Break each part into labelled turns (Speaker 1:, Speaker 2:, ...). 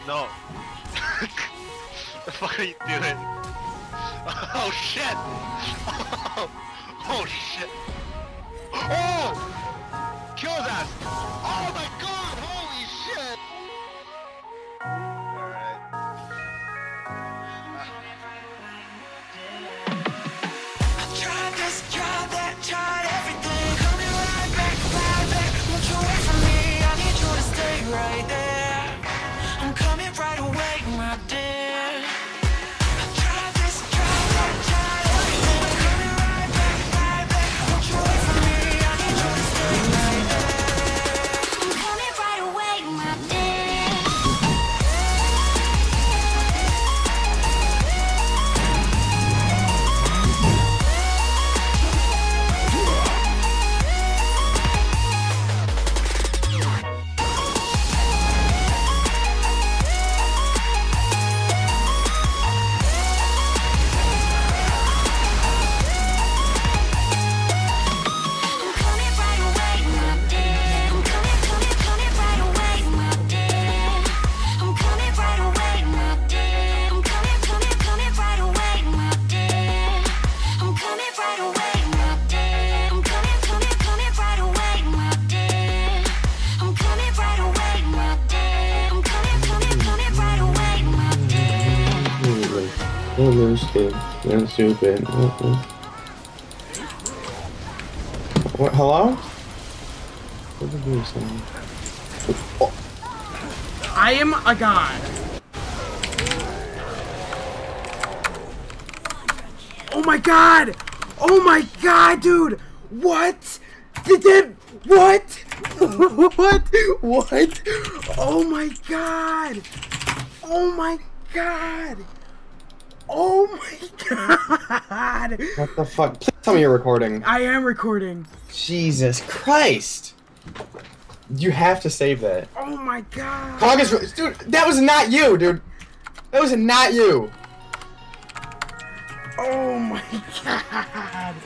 Speaker 1: No. The fuck are you doing? Oh shit! Oh, oh shit! Oh! Kill his ass! Oh my god! Holy shit! Alright.
Speaker 2: I tried this, tried that, tried everything. Coming right back, right back. Won't you wait for me? I need you to stay right there. I'm coming right away, my dear. I tried this, tried that, tried everything. Coming right back, right back. Won't you wait for me? I need you to stay right there. I'm coming right away, my dear.
Speaker 3: Oh, no, stupid. No, stupid. What? Hello? What did you say? Oh.
Speaker 4: I am a god. Oh my god! Oh my god, dude! What? What? What? What? Oh my god! Oh my god! Oh my god!
Speaker 3: What the fuck? Please tell me you're recording.
Speaker 4: I am recording.
Speaker 3: Jesus Christ! You have to save that.
Speaker 4: Oh my god!
Speaker 3: August, dude, that was not you, dude. That was not you.
Speaker 4: Oh my god!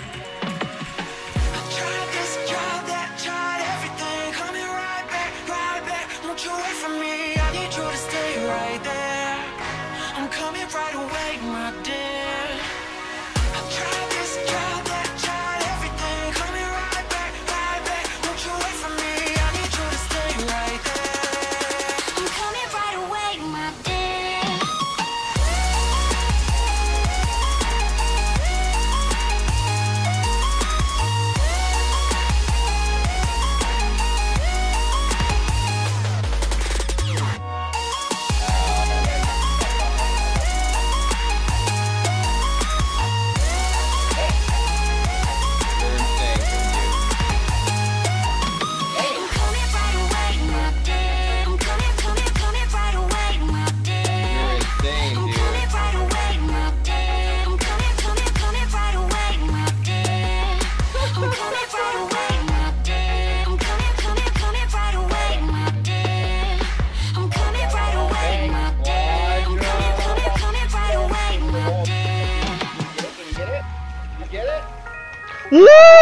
Speaker 2: Tried this, tried that, tried everything. Coming right back, right back. Won't you wait for me? I need you to stay right there. I'm coming right away, my dear. I tried this, tried that, tried everything. Coming right back, right back. Won't you wait for me? I need you to stay right there. I'm coming right away, my dear.
Speaker 1: Woo!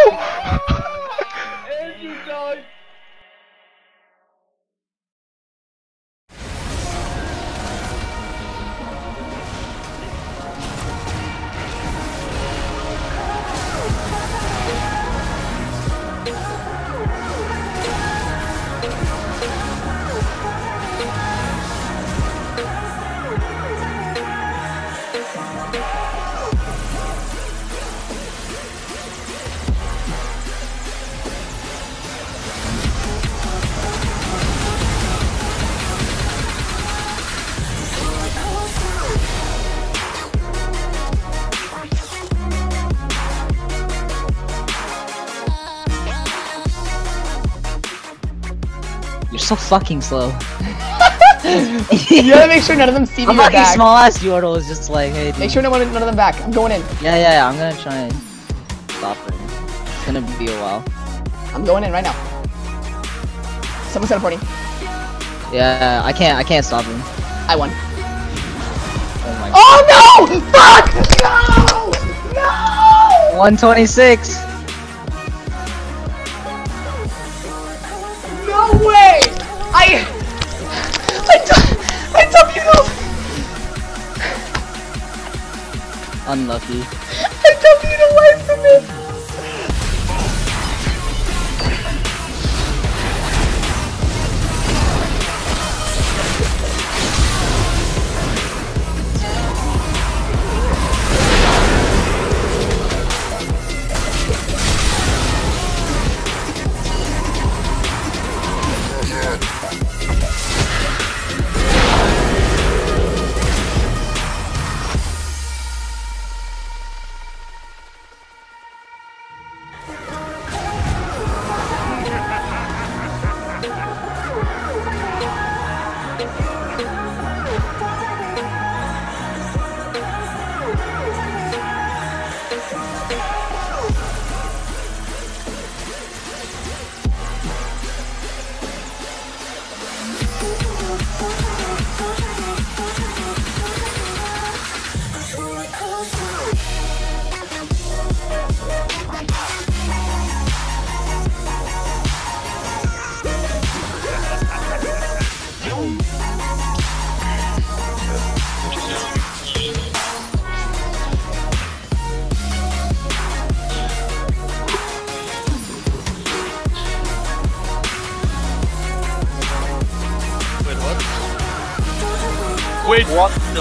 Speaker 5: You're so fucking slow.
Speaker 6: You gotta make sure none of them see me
Speaker 5: I'm
Speaker 6: go
Speaker 5: fucking
Speaker 6: back.
Speaker 5: small ass Yordle is just like, hey dude.
Speaker 6: Make sure none of them back. I'm going in.
Speaker 5: Yeah, I'm gonna try and stop it. It's gonna be a while.
Speaker 6: I'm going in right now. Someone's teleporting.
Speaker 5: Yeah, I can't stop him.
Speaker 6: I won.
Speaker 5: Oh my
Speaker 6: Oh no! Fuck! No! No!
Speaker 5: 126.
Speaker 6: No way!
Speaker 5: Unlucky.
Speaker 3: I don't need a life from it.
Speaker 1: Wait, what? No.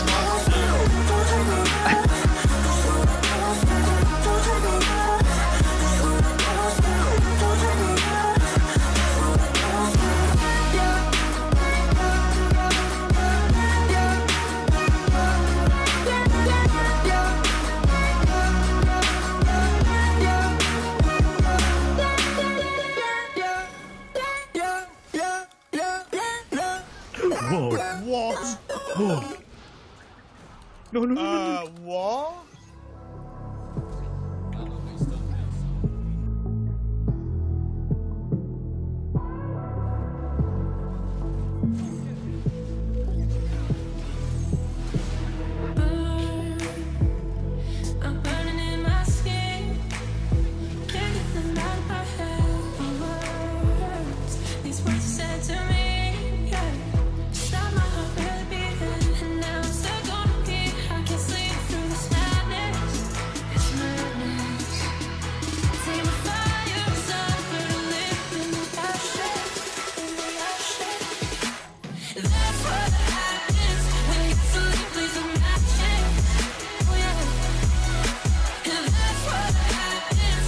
Speaker 7: Whoa, what? Whoa. No. What?
Speaker 2: I'm burning in my skin. Can't get them out of my head. These words you said to me, yeah. Stop my heart really beating, and now I'm stuck on repeat. I can't sleep through this madness. It's madness. Take my fire, suffer to live in the ashes, in the ashes. That's what happens when you sleep, leaves a matching. Oh yeah. And that's what happens.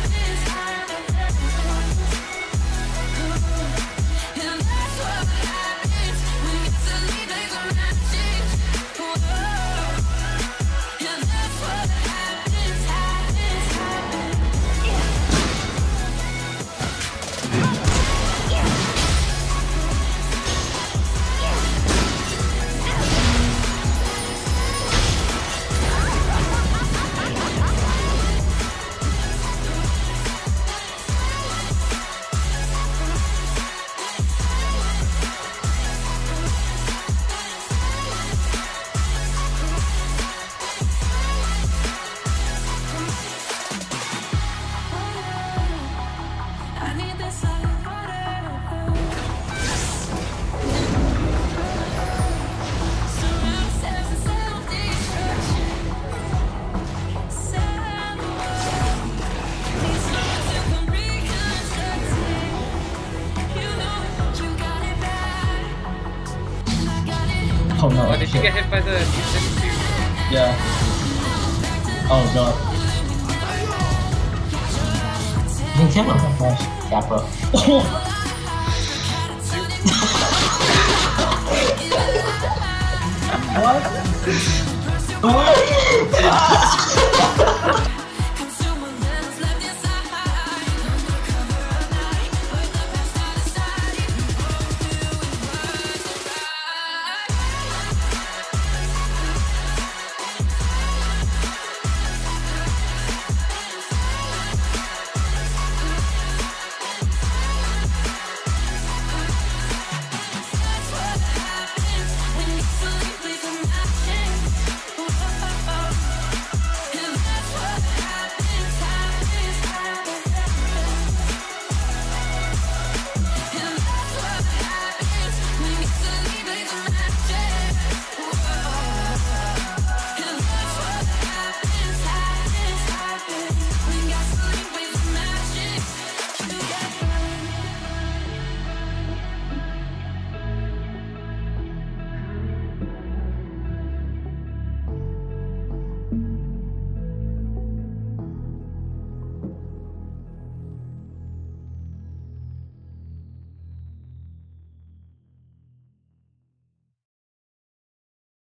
Speaker 2: And that's what happens when you sleep, leaves a matching. And that's what happens. I need this hot water. Surround ourselves in self-destruction. These songs you can reconstruct it. You know you got it bad. I got it.
Speaker 8: Oh no.
Speaker 9: Oh, did she get hit by the
Speaker 8: Yeah. Oh god. You can kill him that flash. Kappa. What? What?